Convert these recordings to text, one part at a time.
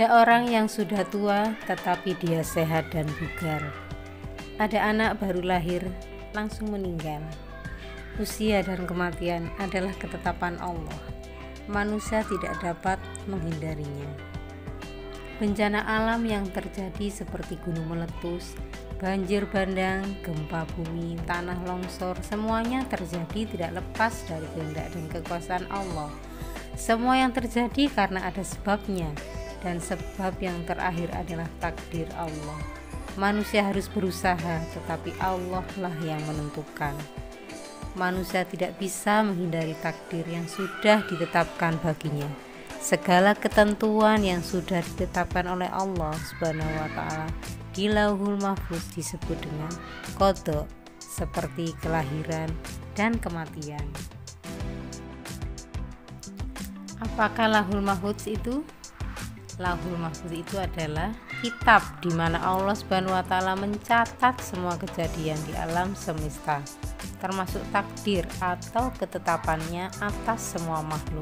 Ada orang yang sudah tua tetapi dia sehat dan bugar. Ada anak baru lahir langsung meninggal. Usia dan kematian adalah ketetapan Allah. Manusia tidak dapat menghindarinya. Bencana alam yang terjadi seperti gunung meletus, banjir bandang, gempa bumi, tanah longsor, semuanya terjadi tidak lepas dari kehendak dan kekuasaan Allah. Semua yang terjadi karena ada sebabnya, dan sebab yang terakhir adalah takdir Allah. Manusia harus berusaha, tetapi Allah lah yang menentukan. Manusia tidak bisa menghindari takdir yang sudah ditetapkan baginya. Segala ketentuan yang sudah ditetapkan oleh Allah Subhanahu wa Ta'ala di Lauhul Mahfuz disebut dengan qada, seperti kelahiran dan kematian. Apakah Lauhul Mahfuz itu? Lauhul Mahfuz itu adalah kitab di mana Allah Subhanahu wa Ta'ala mencatat semua kejadian di alam semesta, termasuk takdir atau ketetapannya atas semua makhluk.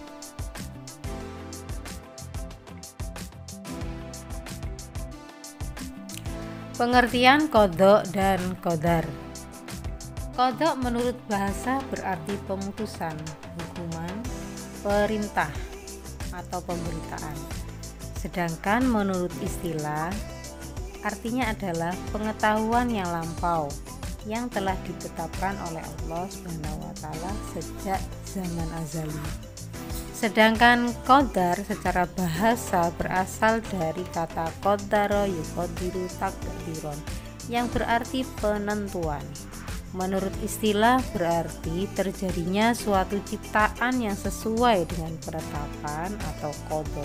Pengertian qada dan qadar. Qada menurut bahasa berarti pemutusan, hukuman, perintah atau pemberitaan. Sedangkan menurut istilah, artinya adalah pengetahuan yang lampau yang telah ditetapkan oleh Allah Subhanahu wa Ta'ala sejak zaman azali. Sedangkan qadar secara bahasa berasal dari kata qaddara yuqaddiru taqdiron yang berarti penentuan. Menurut istilah berarti terjadinya suatu ciptaan yang sesuai dengan penetapan atau qada.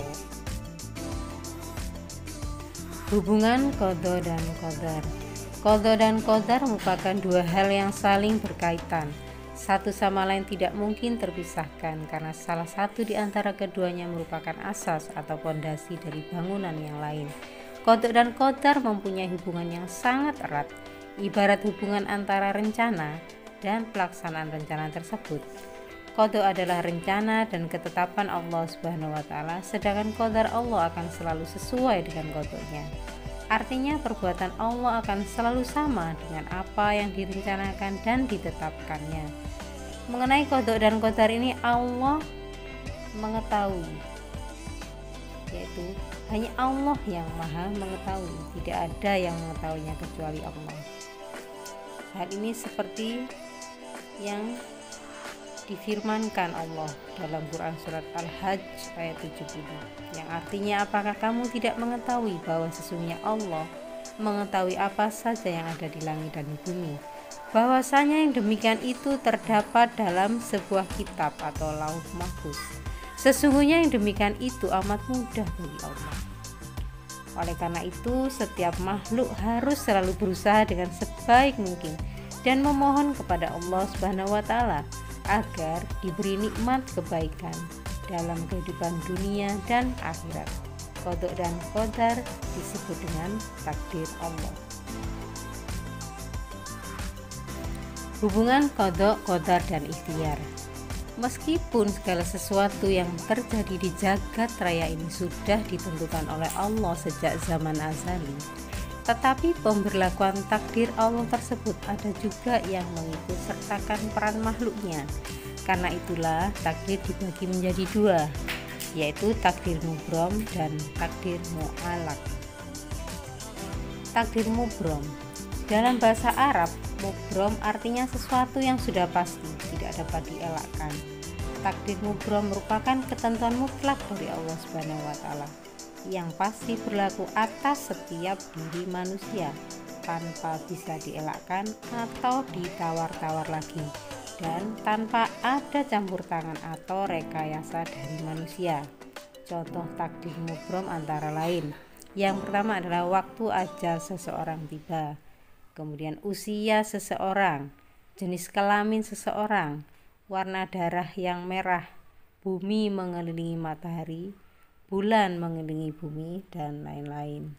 Hubungan qada dan qadar. Qada dan qadar merupakan dua hal yang saling berkaitan. Satu sama lain tidak mungkin terpisahkan karena salah satu di antara keduanya merupakan asas atau fondasi dari bangunan yang lain. Qada dan qadar mempunyai hubungan yang sangat erat, ibarat hubungan antara rencana dan pelaksanaan rencana tersebut. Qada adalah rencana dan ketetapan Allah Subhanahu wa Ta'ala, sedangkan qadar Allah akan selalu sesuai dengan qadanya. Artinya perbuatan Allah akan selalu sama dengan apa yang direncanakan dan ditetapkannya. Mengenai qada dan qadar ini Allah mengetahui, yaitu hanya Allah yang maha mengetahui, tidak ada yang mengetahuinya kecuali Allah. Hal ini seperti yang difirmankan Allah dalam Quran surat Al-Hajj ayat 70, yang artinya apakah kamu tidak mengetahui bahwa sesungguhnya Allah mengetahui apa saja yang ada di langit dan di bumi, bahwasanya yang demikian itu terdapat dalam sebuah kitab atau Lauh Mahfuz. Sesungguhnya yang demikian itu amat mudah bagi Allah. Oleh karena itu, setiap makhluk harus selalu berusaha dengan sebaik mungkin dan memohon kepada Allah Subhanahu wa Ta'ala agar diberi nikmat kebaikan dalam kehidupan dunia dan akhirat. Qada dan qadar disebut dengan takdir Allah. Hubungan qada, qadar dan ikhtiar. Meskipun segala sesuatu yang terjadi di jagat raya ini sudah ditentukan oleh Allah sejak zaman azali, tetapi pemberlakuan takdir Allah tersebut ada juga yang mengikut sertakan peran makhluknya. Karena itulah takdir dibagi menjadi dua, yaitu takdir mubrom dan takdir mu'allaq. Takdir mubrom dalam bahasa Arab, mubrom artinya sesuatu yang sudah pasti, tidak dapat dielakkan. Takdir mubrom merupakan ketentuan mutlak dari Allah Subhanahu wa Ta'ala yang pasti berlaku atas setiap diri manusia tanpa bisa dielakkan atau ditawar-tawar lagi, dan tanpa ada campur tangan atau rekayasa dari manusia. Contoh takdir mubrom antara lain, yang pertama adalah waktu ajal seseorang tiba, kemudian usia seseorang, jenis kelamin seseorang, warna darah yang merah, bumi mengelilingi matahari, bulan mengelilingi bumi, dan lain-lain.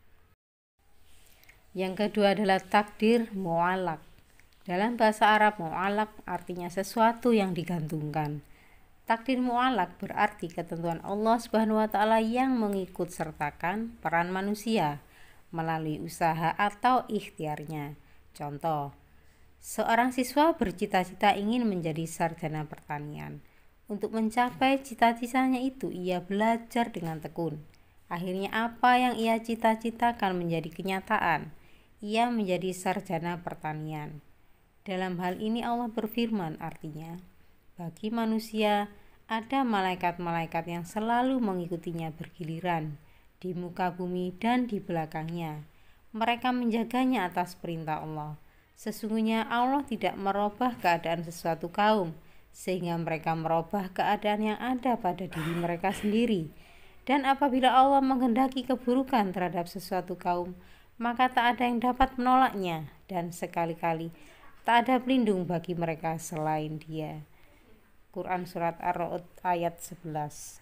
Yang kedua adalah takdir mu'allaq. Dalam bahasa Arab, mu'allaq artinya sesuatu yang digantungkan. Takdir mu'alaq berarti ketentuan Allah Subhanahu wa taala yang mengikut sertakan peran manusia melalui usaha atau ikhtiarnya. Contoh, seorang siswa bercita-cita ingin menjadi sarjana pertanian. Untuk mencapai cita-citanya itu, ia belajar dengan tekun. Akhirnya apa yang ia cita-citakan menjadi kenyataan. Ia menjadi sarjana pertanian. Dalam hal ini Allah berfirman, artinya, bagi manusia ada malaikat-malaikat yang selalu mengikutinya bergiliran di muka bumi dan di belakangnya. Mereka menjaganya atas perintah Allah. Sesungguhnya Allah tidak merubah keadaan sesuatu kaum sehingga mereka merubah keadaan yang ada pada diri mereka sendiri. Dan apabila Allah menghendaki keburukan terhadap sesuatu kaum, maka tak ada yang dapat menolaknya, dan sekali-kali tak ada pelindung bagi mereka selain Dia. Quran Surat Ar-Ra'd ayat 11.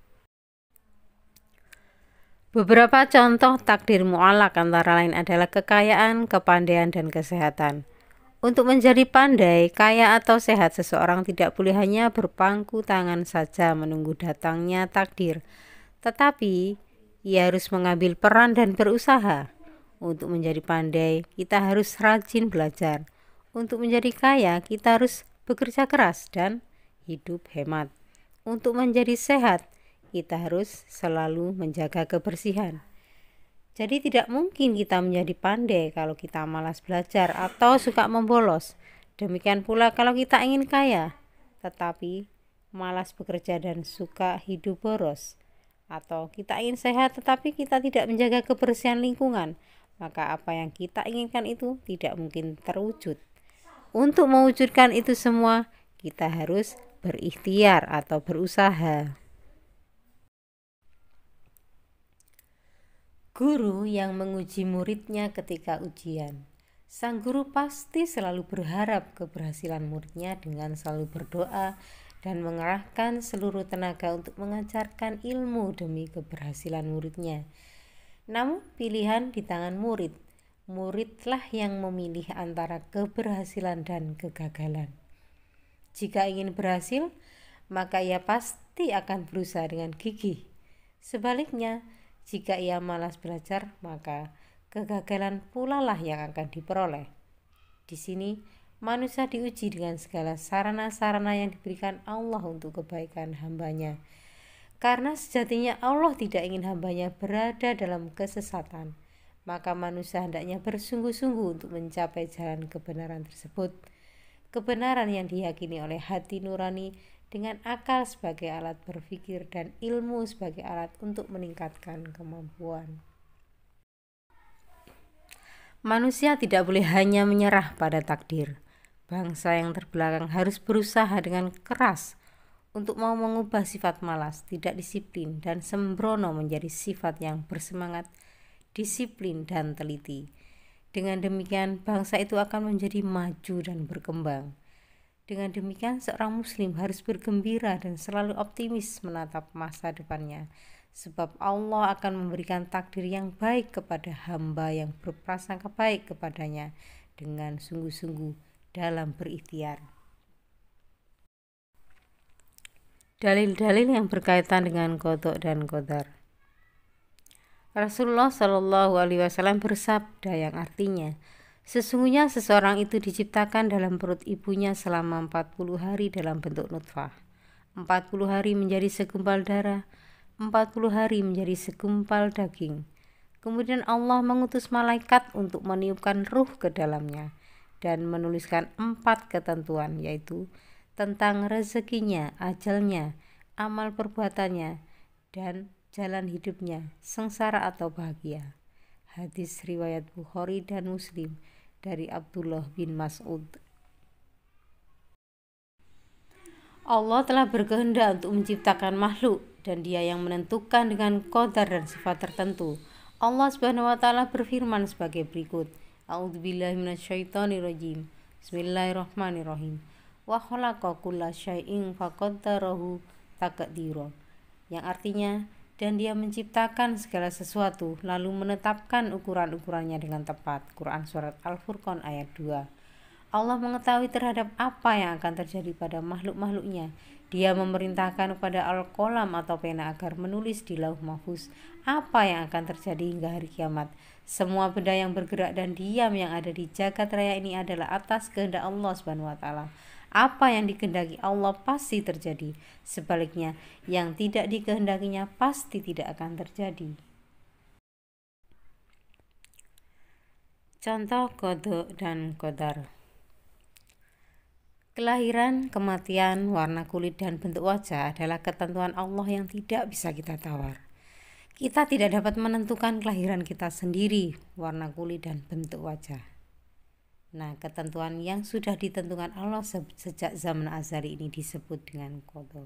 Beberapa contoh takdir mu'alaq antara lain adalah kekayaan, kepandaian, dan kesehatan. Untuk menjadi pandai, kaya, atau sehat, seseorang tidak boleh hanya berpangku tangan saja menunggu datangnya takdir, tetapi ia harus mengambil peran dan berusaha. Untuk menjadi pandai, kita harus rajin belajar. Untuk menjadi kaya, kita harus bekerja keras dan hidup hemat. Untuk menjadi sehat, kita harus selalu menjaga kebersihan. Jadi tidak mungkin kita menjadi pandai kalau kita malas belajar atau suka membolos. Demikian pula kalau kita ingin kaya, tetapi malas bekerja dan suka hidup boros. Atau kita ingin sehat tetapi kita tidak menjaga kebersihan lingkungan, maka apa yang kita inginkan itu tidak mungkin terwujud. Untuk mewujudkan itu semua, kita harus berikhtiar atau berusaha. Guru yang menguji muridnya ketika ujian. Sang guru pasti selalu berharap keberhasilan muridnya dengan selalu berdoa dan mengerahkan seluruh tenaga untuk mengajarkan ilmu demi keberhasilan muridnya. Namun pilihan di tangan murid. Muridlah yang memilih antara keberhasilan dan kegagalan. Jika ingin berhasil, maka ia pasti akan berusaha dengan gigih. Sebaliknya, jika ia malas belajar, maka kegagalan pula lah yang akan diperoleh. Di sini, manusia diuji dengan segala sarana-sarana yang diberikan Allah untuk kebaikan hambanya. Karena sejatinya Allah tidak ingin hambanya berada dalam kesesatan, maka manusia hendaknya bersungguh-sungguh untuk mencapai jalan kebenaran tersebut. Kebenaran yang diyakini oleh hati nurani dengan akal sebagai alat berpikir dan ilmu sebagai alat untuk meningkatkan kemampuan. Manusia tidak boleh hanya menyerah pada takdir. Bangsa yang terbelakang harus berusaha dengan keras untuk mau mengubah sifat malas, tidak disiplin, dan sembrono menjadi sifat yang bersemangat, disiplin, dan teliti. Dengan demikian, bangsa itu akan menjadi maju dan berkembang. Dengan demikian, seorang muslim harus bergembira dan selalu optimis menatap masa depannya, sebab Allah akan memberikan takdir yang baik kepada hamba yang berprasangka baik kepadanya dengan sungguh-sungguh dalam berikhtiar. Dalil-dalil yang berkaitan dengan qada dan qadar. Rasulullah Shallallahu Alaihi Wasallam bersabda yang artinya, sesungguhnya seseorang itu diciptakan dalam perut ibunya selama 40 hari dalam bentuk nutfah, 40 hari menjadi segumpal darah, 40 hari menjadi segumpal daging. Kemudian Allah mengutus malaikat untuk meniupkan ruh ke dalamnya dan menuliskan 4 ketentuan, yaitu tentang rezekinya, ajalnya, amal perbuatannya, dan jalan hidupnya, sengsara atau bahagia. Hadis riwayat Bukhari dan Muslim dari Abdullah bin Mas'ud. Allah telah berkehendak untuk menciptakan makhluk dan Dia yang menentukan dengan qadar dan sifat tertentu. Allah Subhanahu wa taala berfirman sebagai berikut. A'udzubillahi minasyaitonirrajim. Bismillahirrahmanirrahim. Wa khalaqa kulla syai'in faqaddarahu taqdira. Yang artinya, dan Dia menciptakan segala sesuatu lalu menetapkan ukuran-ukurannya dengan tepat. Quran Surat Al-Furqan ayat 2. Allah mengetahui terhadap apa yang akan terjadi pada makhluk-makhluknya. Dia memerintahkan kepada Al-Qalam atau pena agar menulis di Lauh Mahfuz apa yang akan terjadi hingga hari kiamat. Semua benda yang bergerak dan diam yang ada di jagat raya ini adalah atas kehendak Allah Subhanahu wa taala. Apa yang dikehendaki Allah pasti terjadi. Sebaliknya, yang tidak dikehendakinya pasti tidak akan terjadi. Contoh qada dan qadar. Kelahiran, kematian, warna kulit, dan bentuk wajah adalah ketentuan Allah yang tidak bisa kita tawar. Kita tidak dapat menentukan kelahiran kita sendiri, warna kulit, dan bentuk wajah. Nah, ketentuan yang sudah ditentukan Allah sejak zaman azali ini disebut dengan qada.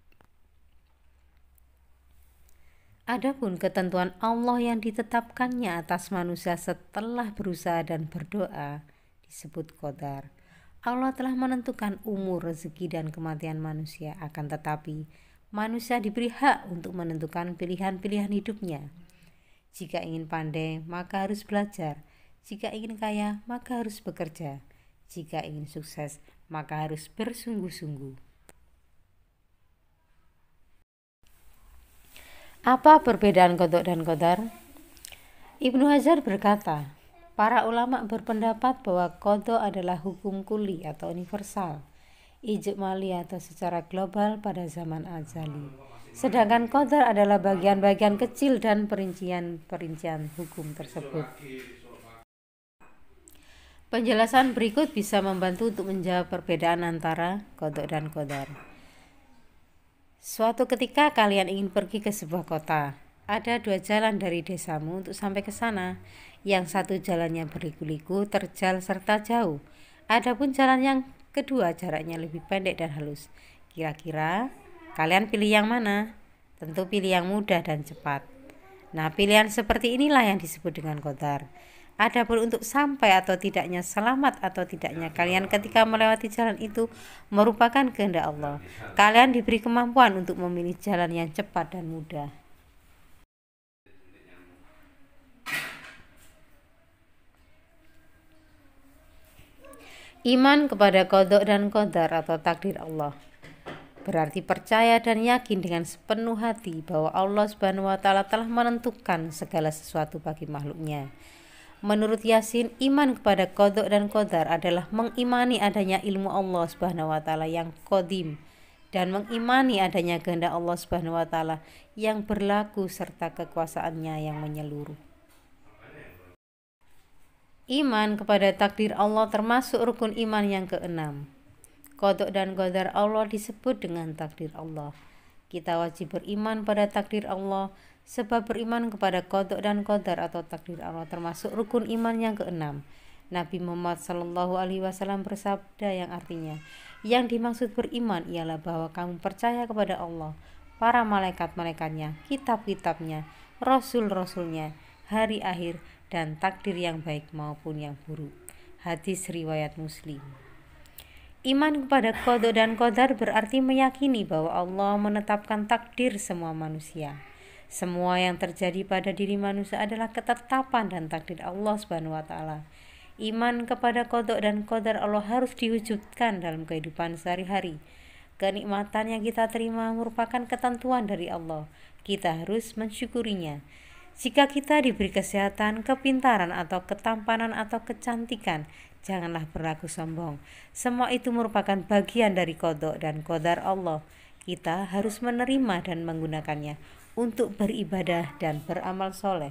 Adapun ketentuan Allah yang ditetapkannya atas manusia setelah berusaha dan berdoa disebut qadar. Allah telah menentukan umur, rezeki, dan kematian manusia, akan tetapi manusia diberi hak untuk menentukan pilihan-pilihan hidupnya. Jika ingin pandai, maka harus belajar. Jika ingin kaya, maka harus bekerja. Jika ingin sukses, maka harus bersungguh-sungguh. Apa perbedaan qada dan qadar? Ibnu Hajar berkata, para ulama berpendapat bahwa qada adalah hukum kuli atau universal, ijmali atau secara global pada zaman azali. Sedangkan qadar adalah bagian-bagian kecil dan perincian-perincian hukum tersebut. Penjelasan berikut bisa membantu untuk menjawab perbedaan antara qada dan qadar. Suatu ketika kalian ingin pergi ke sebuah kota. Ada dua jalan dari desamu untuk sampai ke sana. Yang satu jalannya berliku-liku, terjal, serta jauh. Adapun jalan yang kedua jaraknya lebih pendek dan halus. Kira-kira kalian pilih yang mana? Tentu pilih yang mudah dan cepat. Nah, pilihan seperti inilah yang disebut dengan qadar. Adapun untuk sampai atau tidaknya, selamat atau tidaknya kalian ketika melewati jalan itu merupakan kehendak Allah. Kalian diberi kemampuan untuk memilih jalan yang cepat dan mudah. Iman kepada qada dan qadar atau takdir Allah berarti percaya dan yakin dengan sepenuh hati bahwa Allah Subhanahu wa taala telah menentukan segala sesuatu bagi makhluknya. Menurut Yasin, iman kepada qada dan qadar adalah mengimani adanya ilmu Allah Subhanahu wa taala yang qadim dan mengimani adanya kehendak Allah Subhanahu wa taala yang berlaku serta kekuasaannya yang menyeluruh. Iman kepada takdir Allah termasuk rukun iman yang keenam. Qada dan qadar Allah disebut dengan takdir Allah. Kita wajib beriman pada takdir Allah sebab beriman kepada qada dan qadar atau takdir Allah termasuk rukun iman yang keenam. Nabi Muhammad SAW bersabda yang artinya, yang dimaksud beriman ialah bahwa kamu percaya kepada Allah, para malaikat-malaikatnya, kitab-kitabnya, rasul-rasulnya, hari akhir, dan takdir yang baik maupun yang buruk. Hadis riwayat Muslim. Iman kepada qada dan qadar berarti meyakini bahwa Allah menetapkan takdir semua manusia. Semua yang terjadi pada diri manusia adalah ketetapan dan takdir Allah Subhanahu wa taala. Iman kepada qada dan qadar Allah harus diwujudkan dalam kehidupan sehari-hari. Kenikmatan yang kita terima merupakan ketentuan dari Allah. Kita harus mensyukurinya. Jika kita diberi kesehatan, kepintaran, atau ketampanan, atau kecantikan, janganlah berlaku sombong. Semua itu merupakan bagian dari qada dan qadar Allah. Kita harus menerima dan menggunakannya untuk beribadah dan beramal soleh.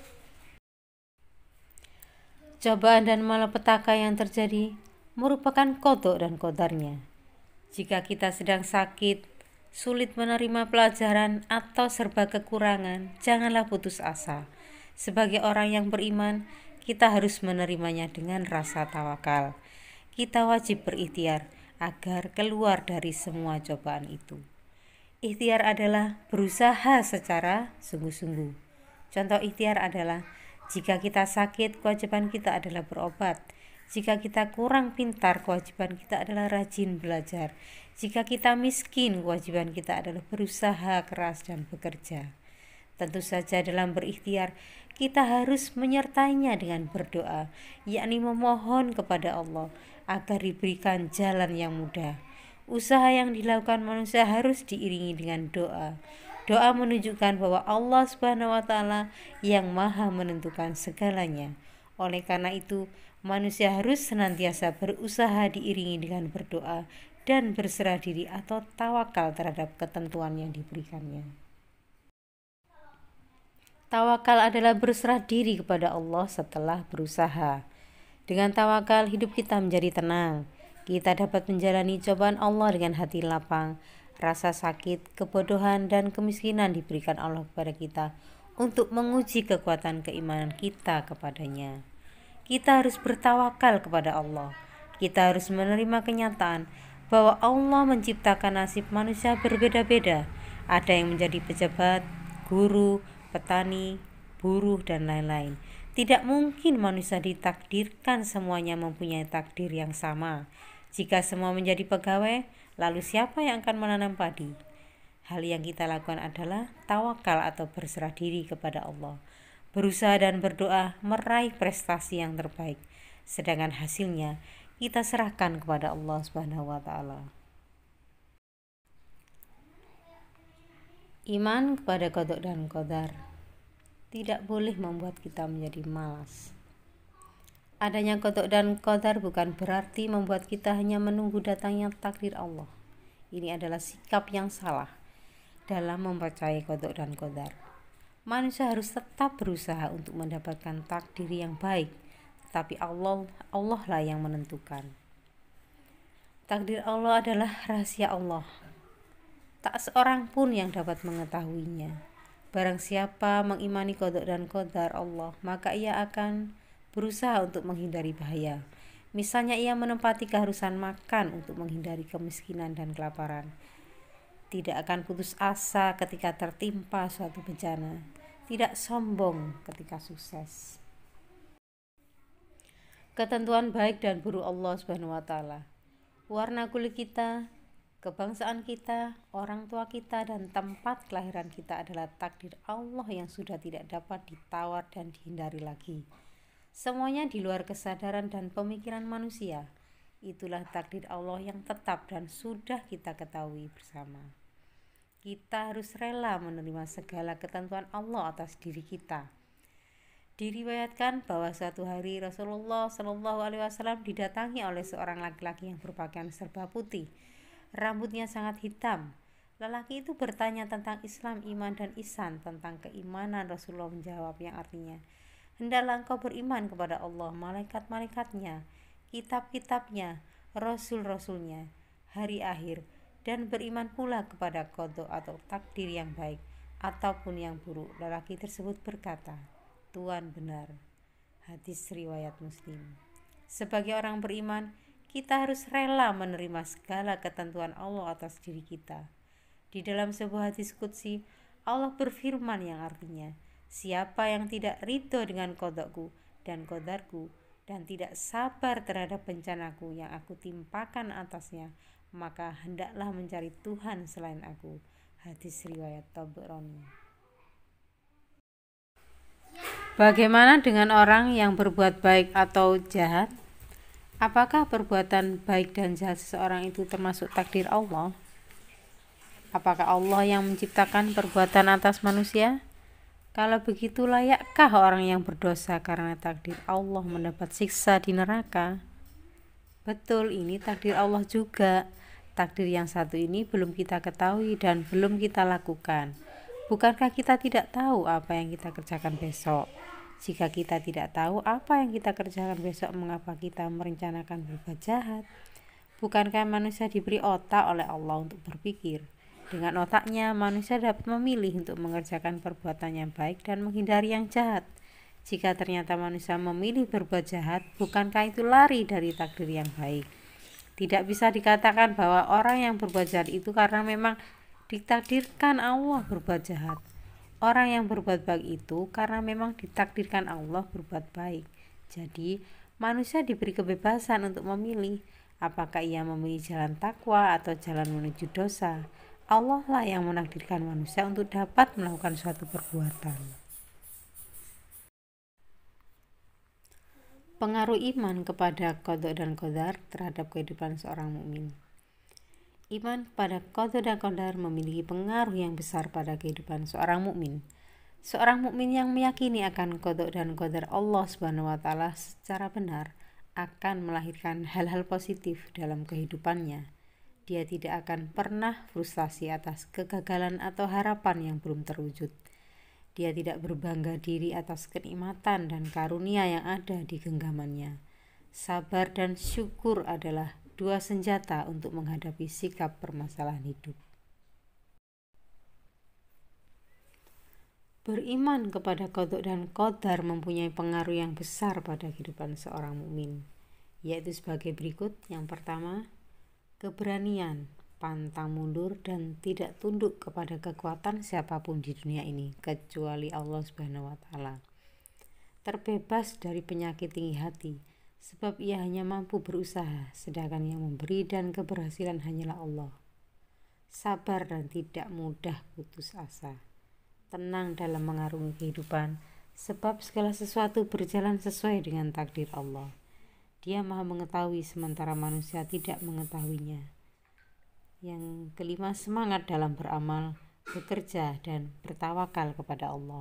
Cobaan dan malapetaka yang terjadi merupakan qada dan qadarnya. Jika kita sedang sakit, sulit menerima pelajaran, atau serba kekurangan, janganlah putus asa. Sebagai orang yang beriman, kita harus menerimanya dengan rasa tawakal. Kita wajib berikhtiar agar keluar dari semua cobaan itu. Ikhtiar adalah berusaha secara sungguh-sungguh. Contoh ikhtiar adalah jika kita sakit, kewajiban kita adalah berobat. Jika kita kurang pintar, kewajiban kita adalah rajin belajar. Jika kita miskin, kewajiban kita adalah berusaha keras dan bekerja. Tentu saja dalam berikhtiar kita harus menyertainya dengan berdoa, yakni memohon kepada Allah agar diberikan jalan yang mudah. Usaha yang dilakukan manusia harus diiringi dengan doa. Doa menunjukkan bahwa Allah Subhanahu wa taala yang Maha menentukan segalanya. Oleh karena itu, manusia harus senantiasa berusaha diiringi dengan berdoa dan berserah diri atau tawakal terhadap ketentuan yang diberikannya. Tawakal adalah berserah diri kepada Allah setelah berusaha. Dengan tawakal, hidup kita menjadi tenang. Kita dapat menjalani cobaan Allah dengan hati lapang. Rasa sakit, kebodohan, dan kemiskinan diberikan Allah kepada kita untuk menguji kekuatan keimanan kita kepadanya. Kita harus bertawakal kepada Allah. Kita harus menerima kenyataan bahwa Allah menciptakan nasib manusia berbeda-beda. Ada yang menjadi pejabat, guru, petani, buruh, dan lain-lain. Tidak mungkin manusia ditakdirkan semuanya mempunyai takdir yang sama. Jika semua menjadi pegawai, lalu siapa yang akan menanam padi? Hal yang kita lakukan adalah tawakal atau berserah diri kepada Allah. Berusaha dan berdoa meraih prestasi yang terbaik. Sedangkan hasilnya kita serahkan kepada Allah Subhanahu wa taala. Iman kepada qada dan qadar tidak boleh membuat kita menjadi malas. Adanya qada dan qadar bukan berarti membuat kita hanya menunggu datangnya takdir Allah. Ini adalah sikap yang salah dalam mempercayai qada dan qadar. Manusia harus tetap berusaha untuk mendapatkan takdir yang baik, tetapi Allah lah yang menentukan. Takdir Allah adalah rahasia Allah. Tak seorang pun yang dapat mengetahuinya. Barang siapa mengimani qada dan qadar Allah, maka ia akan berusaha untuk menghindari bahaya. Misalnya ia menempati keharusan makan untuk menghindari kemiskinan dan kelaparan. Tidak akan putus asa ketika tertimpa suatu bencana. Tidak sombong ketika sukses. Ketentuan baik dan buruk Allah Subhanahu wa taala. Warna kulit kita, kebangsaan kita, orang tua kita, dan tempat kelahiran kita adalah takdir Allah yang sudah tidak dapat ditawar dan dihindari lagi. Semuanya di luar kesadaran dan pemikiran manusia. Itulah takdir Allah yang tetap dan sudah kita ketahui bersama. Kita harus rela menerima segala ketentuan Allah atas diri kita. Diriwayatkan bahwa suatu hari Rasulullah SAW didatangi oleh seorang laki-laki yang berpakaian serba putih. Rambutnya sangat hitam. Lelaki itu bertanya tentang Islam, iman, dan ihsan. Tentang keimanan, Rasulullah menjawab yang artinya, hendaklah engkau beriman kepada Allah, malaikat-malaikatnya, kitab-kitabnya, rasul-rasulnya, hari akhir, dan beriman pula kepada qada atau takdir yang baik ataupun yang buruk. Lelaki tersebut berkata, Tuhan benar. Hadis riwayat Muslim. Sebagai orang beriman, kita harus rela menerima segala ketentuan Allah atas diri kita. Di dalam sebuah hadis qudsi, Allah berfirman yang artinya, siapa yang tidak ridho dengan qadaku dan qadarku dan tidak sabar terhadap bencanaku yang aku timpakan atasnya, maka hendaklah mencari Tuhan selain aku. Hadis riwayat Tabrani. Bagaimana dengan orang yang berbuat baik atau jahat? Apakah perbuatan baik dan jahat seseorang itu termasuk takdir Allah? Apakah Allah yang menciptakan perbuatan atas manusia? Kalau begitu, layakkah orang yang berdosa karena takdir Allah mendapat siksa di neraka? Betul, ini takdir Allah juga. Takdir yang satu ini belum kita ketahui dan belum kita lakukan. Bukankah kita tidak tahu apa yang kita kerjakan besok? Jika kita tidak tahu apa yang kita kerjakan besok, mengapa kita merencanakan berbuat jahat? Bukankah manusia diberi otak oleh Allah untuk berpikir? Dengan otaknya, manusia dapat memilih untuk mengerjakan perbuatan yang baik dan menghindari yang jahat. Jika ternyata manusia memilih berbuat jahat, bukankah itu lari dari takdir yang baik? Tidak bisa dikatakan bahwa orang yang berbuat jahat itu karena memang ditakdirkan Allah berbuat jahat. Orang yang berbuat baik itu karena memang ditakdirkan Allah berbuat baik. Jadi, manusia diberi kebebasan untuk memilih apakah ia memilih jalan takwa atau jalan menuju dosa. Allah lah yang menakdirkan manusia untuk dapat melakukan suatu perbuatan. Pengaruh iman kepada qada dan qadar terhadap kehidupan seorang mukmin. Iman kepada qada dan qadar memiliki pengaruh yang besar pada kehidupan seorang mukmin. Seorang mukmin yang meyakini akan qada dan qadar Allah Subhanahu wa taala secara benar akan melahirkan hal-hal positif dalam kehidupannya. Dia tidak akan pernah frustasi atas kegagalan atau harapan yang belum terwujud. Dia tidak berbangga diri atas kenikmatan dan karunia yang ada di genggamannya. Sabar dan syukur adalah dua senjata untuk menghadapi sikap permasalahan hidup. Beriman kepada qada dan qadar mempunyai pengaruh yang besar pada kehidupan seorang mukmin, yaitu sebagai berikut. Yang pertama, keberanian, pantang mundur dan tidak tunduk kepada kekuatan siapapun di dunia ini kecuali Allah Subhanahu wa taala. Terbebas dari penyakit tinggi hati, sebab ia hanya mampu berusaha, sedangkan yang memberi dan keberhasilan hanyalah Allah. Sabar dan tidak mudah putus asa. Tenang dalam mengarungi kehidupan, sebab segala sesuatu berjalan sesuai dengan takdir Allah. Dia Maha mengetahui sementara manusia tidak mengetahuinya. Yang kelima, semangat dalam beramal, bekerja, dan bertawakal kepada Allah.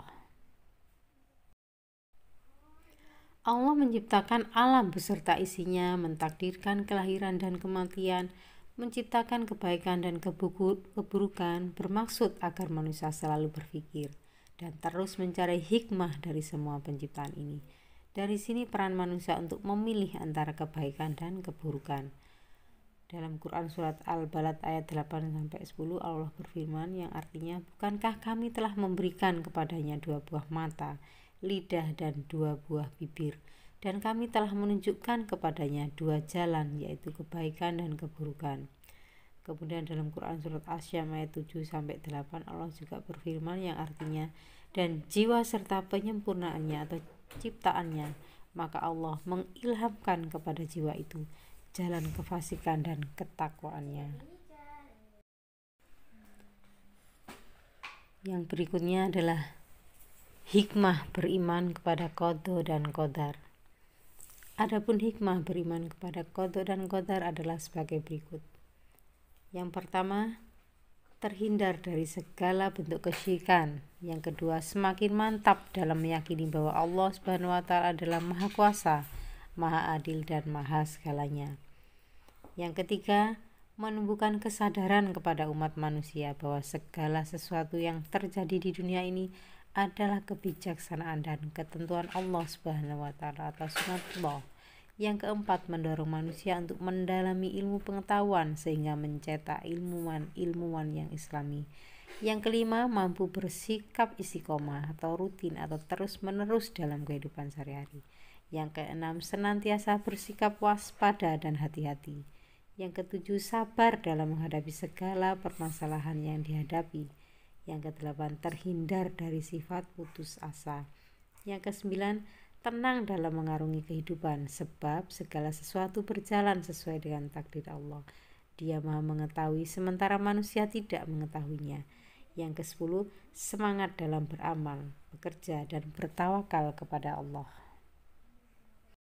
Allah menciptakan alam beserta isinya, mentakdirkan kelahiran dan kematian, menciptakan kebaikan dan keburukan, bermaksud agar manusia selalu berpikir dan terus mencari hikmah dari semua penciptaan ini. Dari sini peran manusia untuk memilih antara kebaikan dan keburukan. Dalam Quran surat Al-Balad ayat 8-10 Allah berfirman yang artinya, bukankah kami telah memberikan kepadanya dua buah mata, lidah dan dua buah bibir, dan kami telah menunjukkan kepadanya dua jalan, yaitu kebaikan dan keburukan. Kemudian dalam Quran surat Asyam ayat 7-8 Allah juga berfirman yang artinya, dan jiwa serta penyempurnaannya atau ciptaannya, maka Allah mengilhamkan kepada jiwa itu jalan kefasikan dan ketakwaannya. Yang berikutnya adalah hikmah beriman kepada qada dan qadar. Adapun hikmah beriman kepada qada dan qadar adalah sebagai berikut. Yang pertama, terhindar dari segala bentuk kesyirikan. Yang kedua, semakin mantap dalam meyakini bahwa Allah Subhanahu wa taala adalah Maha Kuasa, Maha Adil dan Maha segalanya. Yang ketiga, menumbuhkan kesadaran kepada umat manusia bahwa segala sesuatu yang terjadi di dunia ini adalah kebijaksanaan dan ketentuan Allah Subhanahu wa taala atau sunatullah. Yang keempat, mendorong manusia untuk mendalami ilmu pengetahuan sehingga mencetak ilmuwan yang islami. Yang kelima, mampu bersikap istiqomah atau rutin atau terus-menerus dalam kehidupan sehari-hari. Yang keenam, senantiasa bersikap waspada dan hati-hati. Yang ketujuh, sabar dalam menghadapi segala permasalahan yang dihadapi. Yang kedelapan, terhindar dari sifat putus asa. Yang kesembilan, tenang dalam mengarungi kehidupan, sebab segala sesuatu berjalan sesuai dengan takdir Allah. Dia Maha mengetahui sementara manusia tidak mengetahuinya. Yang kesepuluh, semangat dalam beramal, bekerja, dan bertawakal kepada Allah.